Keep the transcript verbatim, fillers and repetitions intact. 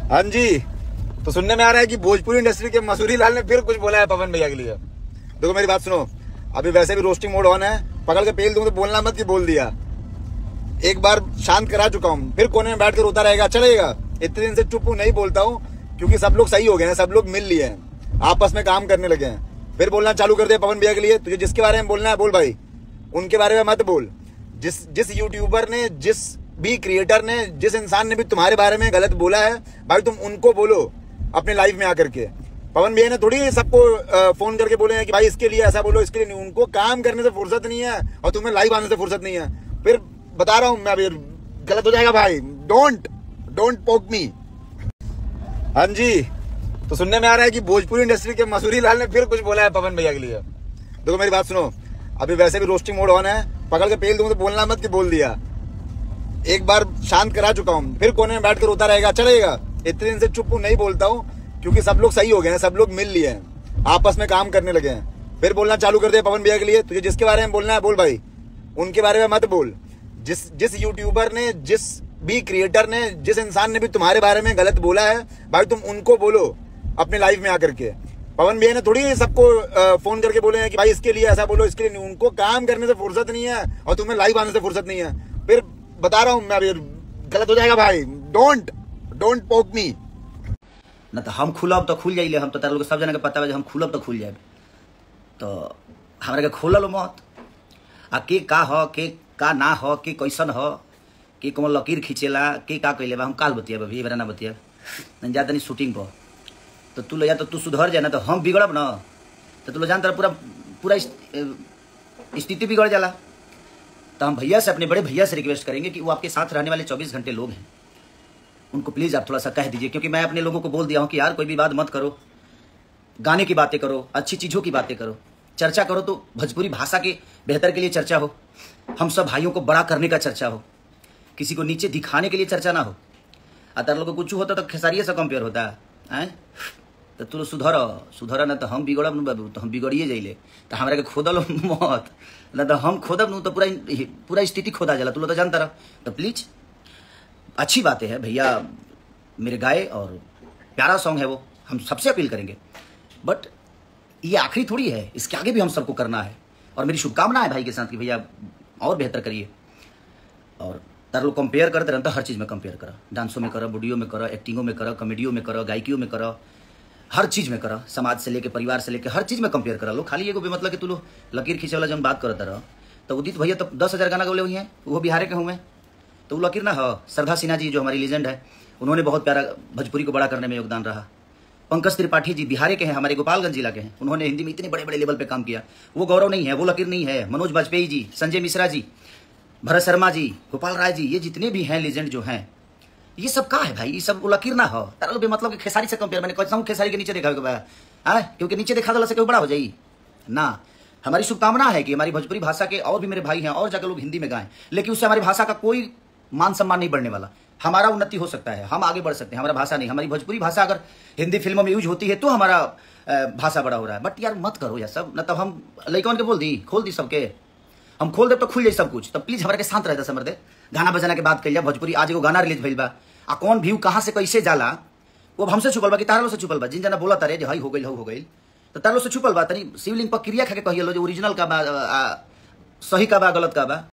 हाँ जी, तो सुनने में आ रहा है कि भोजपुरी इंडस्ट्री के मसूरी लाल ने फिर कुछ बोला है पवन भैया के लिए। देखो मेरी बात सुनो, अभी वैसे भी रोस्टिंग मोड ऑन है, पकड़ के पेल दूं तो बोलना मत कि बोल दिया। एक बार शांत करा चुका हूँ, फिर कोने में बैठ कर रोता रहेगा, चलेगा। इतने दिन से चुप हूँ, नहीं बोलता हूँ क्योंकि सब लोग सही हो गए हैं, सब लोग मिल लिए हैं, आपस में काम करने लगे हैं। फिर बोलना चालू कर दे पवन भैया के लिए। तुझे जिसके बारे में बोलना है बोल भाई, उनके बारे में मत बोल। जिस जिस यूट्यूबर ने, जिस भी क्रिएटर ने, जिस इंसान ने भी तुम्हारे बारे में गलत बोला है भाई, तुम उनको बोलो अपने लाइव में आकर के। पवन भैया ने थोड़ी सबको फोन करके बोले हैं कि भाई इसके लिए ऐसा बोलो, इसके लिए नहीं। उनको काम करने से फुर्सत नहीं है और तुम्हें लाइव आने से फुर्सत नहीं है। फिर बता रहा हूं मैं, अभी गलत हो जाएगा भाई। डोंट डोंट पोक मी। हाँ जी, तो सुनने में आ रहा है कि भोजपुरी इंडस्ट्री के मसूरी लाल ने फिर कुछ बोला है पवन भैया के लिए। देखो मेरी बात सुनो, अभी वैसे भी रोस्टिंग मोड ऑन है, पकड़ के पेल दूं तो बोलना मत कि बोल दिया। एक बार शांत करा चुका हूँ, फिर कोने में बैठ कर रोता रहेगा, चलेगा। इतने दिन से चुप हूँ, नहीं बोलता हूँ क्योंकि सब लोग सही हो गए हैं, सब लोग मिल लिए हैं, आपस में काम करने लगे हैं। फिर बोलना चालू कर दे पवन भैया के लिए। तुझे जिसके बारे में बोलना है बोल भाई, उनके बारे में मत बोल। जिस जिस यूट्यूबर ने, जिस भी क्रिएटर ने, जिस इंसान ने भी तुम्हारे बारे में गलत बोला है भाई, तुम उनको बोलो अपने लाइव में आकर के। पवन भैया ने थोड़ी सबको फोन करके बोले हैं कि भाई इसके लिए ऐसा बोलो, इसके लिए नहीं। उनको काम करने से फुर्सत नहीं है और तुम्हें लाइव आने से फुर्सत नहीं है। फिर बता रहा हूं मैं, अभी गलत हो जाएगा भाई। डोंट डोंट पोक मी। न तो हम खुलब तो खुल जाइले, हम तो तार लोग सब जना के पता है हम खुलब तो खुल जाए, तो हमरा के खोलल मत। आ के का हो, के का ना हो, के कैसन हो, के कौन लकीर खींचेला, के का कैले बा, हम काल बतिया अभी बरा ना बतिया नहीं जाता नहीं शूटिंग पर। तो तू लो या तो तू सुधर जाए ना, तो हम बिगड़ब ना, तो तू लो जानता पूरा पूरा स्थिति बिगड़ जाला। तो हम भैया से, अपने बड़े भैया से रिक्वेस्ट करेंगे कि वो आपके साथ रहने वाले चौबीस घंटे लोग हैं, उनको प्लीज़ आप थोड़ा सा कह दीजिए। क्योंकि मैं अपने लोगों को बोल दिया हूँ कि यार कोई भी बात मत करो, गाने की बातें करो, अच्छी चीज़ों की बातें करो, चर्चा करो तो भोजपुरी भाषा के बेहतर के लिए चर्चा हो, हम सब भाइयों को बड़ा करने का चर्चा हो, किसी को नीचे दिखाने के लिए चर्चा ना हो। अतर लोगों को कुछ होता तो खेसारिये से कंपेयर होता है। तो तू सुधर सुधर ना, तो हम बिगड़ब न बाबू, तो हम बिगड़िए जाइले। तो हमारा के खोदल मत, ना तो हम खोदब न तो पूरा पूरा स्थिति खोदा जाला, तू लोग तो जानता रह। तो प्लीज अच्छी बातें है भैया मेरे गाए, और प्यारा सॉन्ग है वो, हम सबसे अपील करेंगे। बट ये आखिरी थोड़ी है, इसके आगे भी हम सबको करना है। और मेरी शुभकामना है भाई के साथ कि भैया और बेहतर करिए। और तार लोग कंपेयर करते रहता, हर चीज़ में कंपेयर करा, डांसों में करा, वीडियो में करा, एक्टिंगों में करा, कॉमेडियों में करा, गायकियों में करा, हर चीज़ में करा, समाज से लेके, परिवार से लेके, हर चीज़ में कंपेयर करा लो। खाली एगो बेमतलब कि तू लोग लकीर खींचे वाला जब बात करता रहा, तो उदित भैया तो दस हज़ार गाना गौले हुई हैं, वो बिहार के हुए, तो वो लकीर ना हो। श्रद्धा सिन्हा जी जो हमारी लीजेंड है, उन्होंने बहुत प्यारा भोजपुरी को बड़ा करने में योगदान रहा। पंकज त्रिपाठी जी बिहार के हैं, हमारे गोपालगंज जिला के हैं, उन्होंने हिंदी में इतने बड़े बड़े लेवल पे काम किया, वो गौरव नहीं है, वो लकीर नहीं है। मनोज वाजपेयी जी, संजय मिश्रा जी, भरत शर्मा जी, गोपाल राय जी, ये जितने भी हैं लीजेंड जो हैं, ये सब का है भाई, ये सब लकीर ना हो। तारा लोग मतलब कि खेसारी से कंपेयर, मैंने कहता हूँ खेसारी के नीचे देखा है, क्योंकि नीचे देखा तो कोई बड़ा हो जाए ना। हमारी शुभकामना है कि हमारी भोजपुरी भाषा के और भी मेरे भाई हैं, और जाकर लोग हिंदी में गाएं, लेकिन उससे हमारी भाषा का कोई मान सम्मान नहीं बढ़ने वाला। हमारा उन्नति हो सकता है, हम आगे बढ़ सकते हैं, हमारा भाषा नहीं, हमारी भोजपुरी भाषा अगर हिंदी फिल्मों में यूज होती है तो हमारा भाषा बड़ा हो रहा है। बट यार मत करो यार सब, न तब हम लड़कन के बोल दी, खोल दी सबके, हम खोल दे तो खुल जाए सब कुछ। तब प्लीज हमारे के शांत रहता समझ दे, गाना बजाना के बात कर लिया। भोजपुरी आज एगो गाना रिलीज भइल बा, आ कौन व्यू कहाँ से कैसे जाला वो हमसे छुपल बा कि तारो से छुपल बा। जिन जना बोला तारे जे हई हो गइल हो गइल, तो तारो से छुपल बा। तनी शिवलिंग पर क्रिया खा के कहिए लो जो ओरिजिनल का बा, सही का बा, गलत का बा।